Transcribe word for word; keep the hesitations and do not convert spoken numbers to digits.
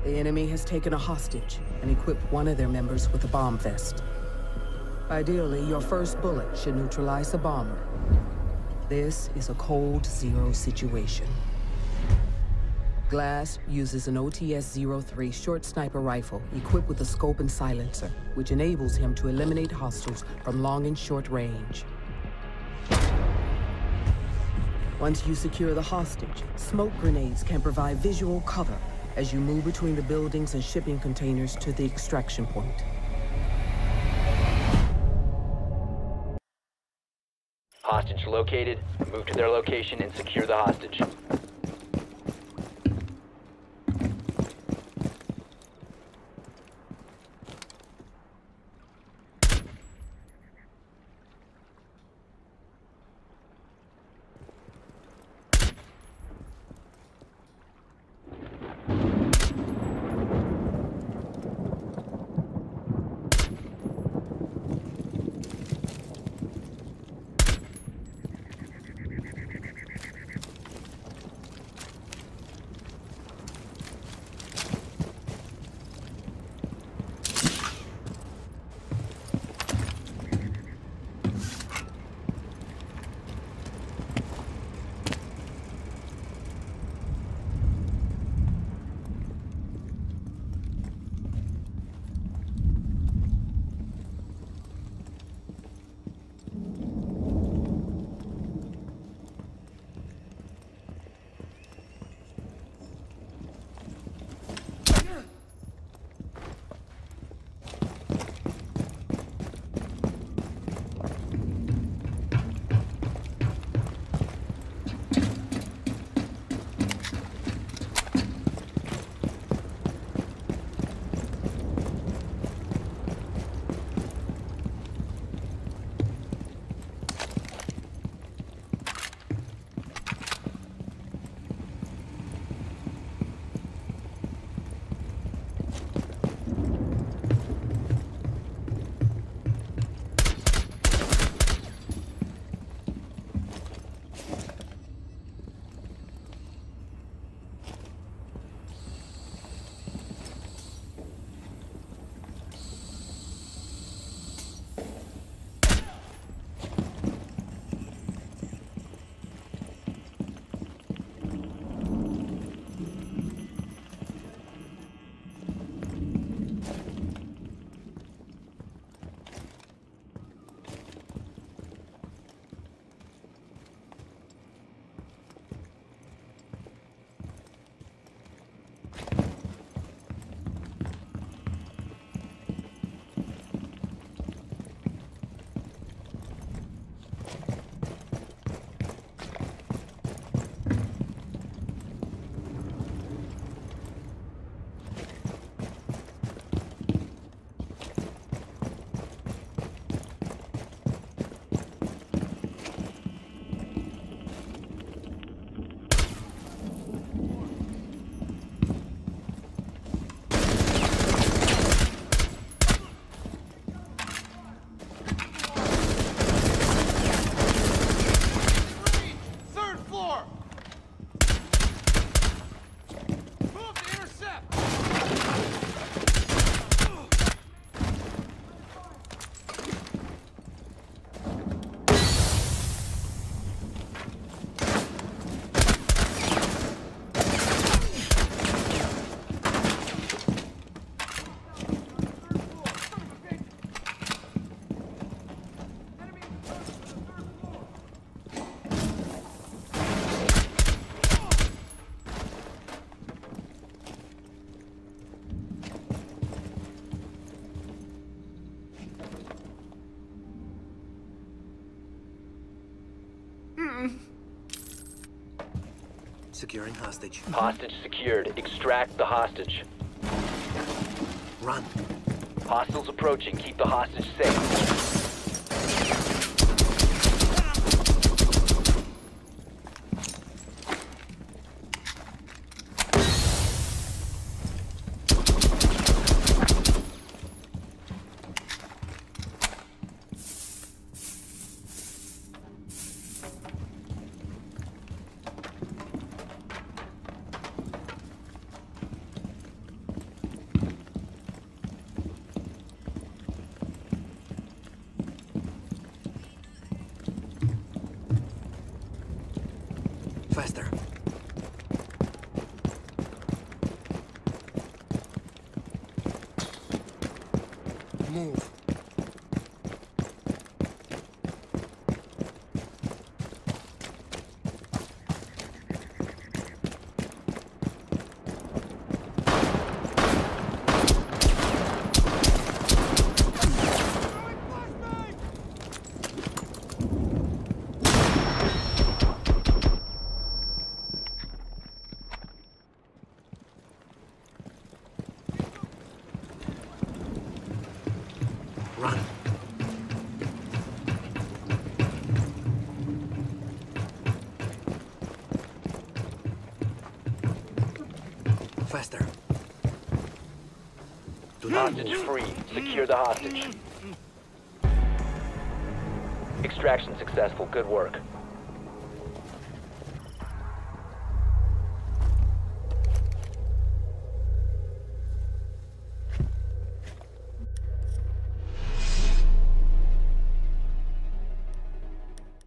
The enemy has taken a hostage and equipped one of their members with a bomb vest. Ideally, your first bullet should neutralize the bomber. This is a cold zero situation. Glass uses an O T S zero three short sniper rifle equipped with a scope and silencer, which enables him to eliminate hostiles from long and short range. Once you secure the hostage, smoke grenades can provide visual cover as you move between the buildings and shipping containers to the extraction point. Hostage located. Move to their location and secure the hostage. Securing hostage. Hostage secured. Extract the hostage. Run. Hostiles approaching. Keep the hostage safe. Faster. Move. Run. Faster. Do not Hostage move. free. Secure the hostage. Extraction successful. Good work.